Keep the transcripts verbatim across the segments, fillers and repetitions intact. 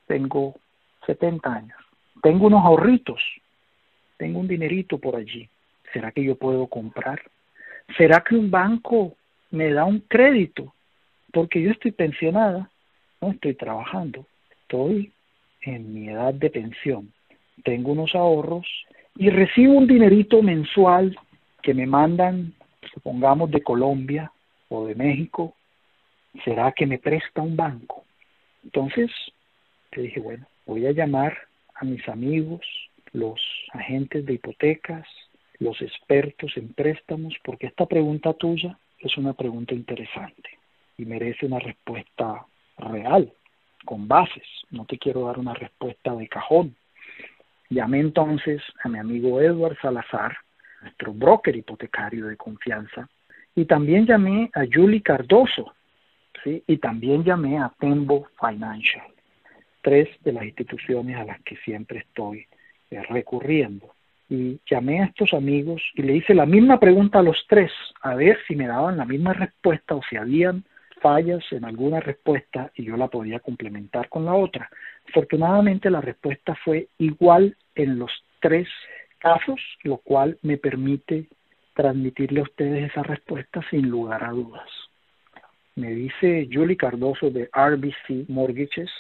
tengo setenta años, tengo unos ahorritos, tengo un dinerito por allí. ¿Será que yo puedo comprar? ¿Será que un banco me da un crédito? Porque yo estoy pensionada, no estoy trabajando, estoy en mi edad de pensión, tengo unos ahorros y recibo un dinerito mensual que me mandan, supongamos, de Colombia o de México. ¿Será que me presta un banco? Entonces, te dije, bueno, voy a llamar a mis amigos, los agentes de hipotecas, los expertos en préstamos, porque esta pregunta tuya es una pregunta interesante y merece una respuesta real, con bases. No te quiero dar una respuesta de cajón. Llamé entonces a mi amigo Edward Salazar, nuestro broker hipotecario de confianza, y también llamé a Julie Cardoso, ¿sí? Y también llamé a Tembo Financial, tres de las instituciones a las que siempre estoy eh, recurriendo. Y llamé a estos amigos y le hice la misma pregunta a los tres, a ver si me daban la misma respuesta o si habían fallas en alguna respuesta y yo la podía complementar con la otra. Afortunadamente la respuesta fue igual en los tres casos, lo cual me permite transmitirle a ustedes esa respuesta sin lugar a dudas. Me dice Julie Cardoso de R B C Mortgages,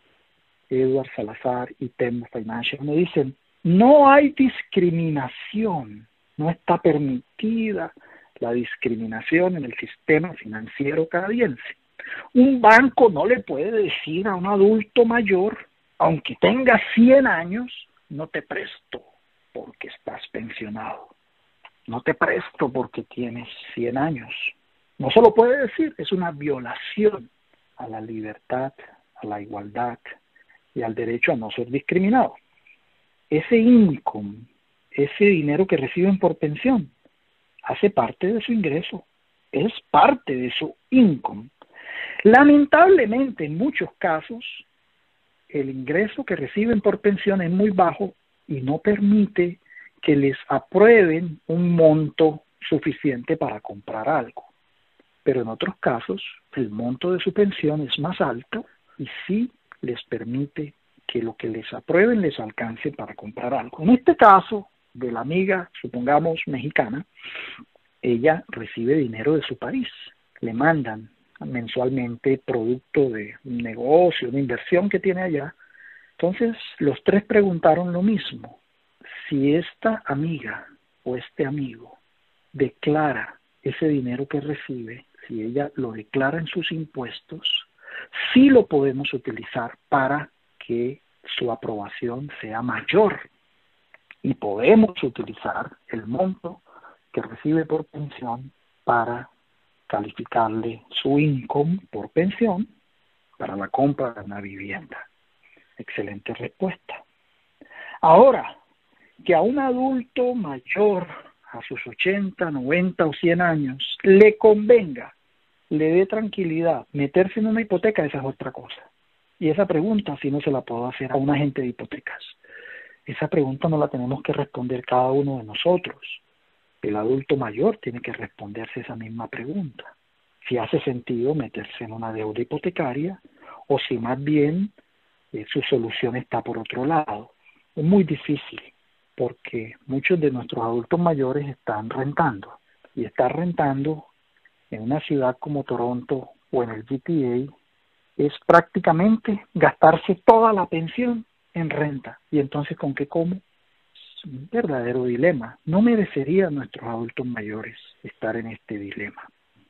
Edward Salazar y Tembo Financial, me dicen, no hay discriminación, no está permitida la discriminación en el sistema financiero canadiense. Un banco no le puede decir a un adulto mayor, aunque tenga cien años, no te presto porque estás pensionado, no te presto porque tienes cien años. No se lo puede decir, es una violación a la libertad, a la igualdad y al derecho a no ser discriminado. Ese income, ese dinero que reciben por pensión, hace parte de su ingreso, es parte de su income. Lamentablemente, en muchos casos, el ingreso que reciben por pensión es muy bajo y no permite que les aprueben un monto suficiente para comprar algo. Pero en otros casos, el monto de su pensión es más alto y sí les permite que lo que les aprueben les alcance para comprar algo. En este caso, de la amiga, supongamos, mexicana, ella recibe dinero de su país. Le mandan mensualmente producto de un negocio, una inversión que tiene allá. Entonces, los tres preguntaron lo mismo. Si esta amiga o este amigo declara ese dinero que recibe, si ella lo declara en sus impuestos, sí lo podemos utilizar para que su aprobación sea mayor y podemos utilizar el monto que recibe por pensión para calificarle su income por pensión para la compra de una vivienda. Excelente respuesta. Ahora, que a un adulto mayor, a sus ochenta, noventa o cien años, le convenga, le dé tranquilidad meterse en una hipoteca, esa es otra cosa. Y esa pregunta sí no se la puedo hacer a un agente de hipotecas. Esa pregunta no la tenemos que responder cada uno de nosotros. El adulto mayor tiene que responderse esa misma pregunta. Si hace sentido meterse en una deuda hipotecaria o si más bien eh, su solución está por otro lado. Es muy difícil porque muchos de nuestros adultos mayores están rentando y estar rentando en una ciudad como Toronto o en el G T A es prácticamente gastarse toda la pensión en renta. ¿Y entonces con qué como? Es un verdadero dilema. No merecerían nuestros adultos mayores estar en este dilema.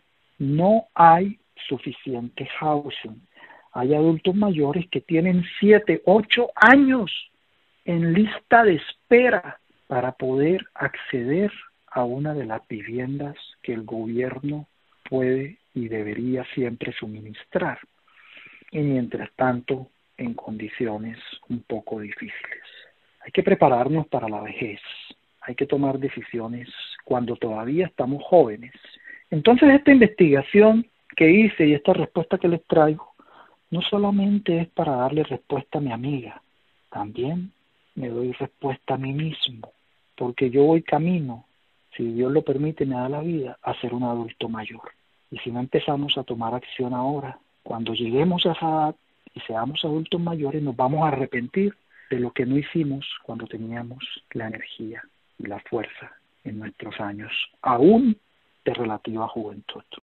No hay suficiente housing. Hay adultos mayores que tienen siete, ocho años en lista de espera para poder acceder a una de las viviendas que el gobierno puede y debería siempre suministrar. Y mientras tanto, en condiciones un poco difíciles. Hay que prepararnos para la vejez. Hay que tomar decisiones cuando todavía estamos jóvenes. Entonces, esta investigación que hice y esta respuesta que les traigo, no solamente es para darle respuesta a mi amiga, también me doy respuesta a mí mismo, porque yo voy camino, si Dios lo permite, me da la vida, a ser un adulto mayor. Y si no empezamos a tomar acción ahora, cuando lleguemos a esa edad, y seamos adultos mayores, nos vamos a arrepentir de lo que no hicimos cuando teníamos la energía y la fuerza en nuestros años, aún de relativa juventud.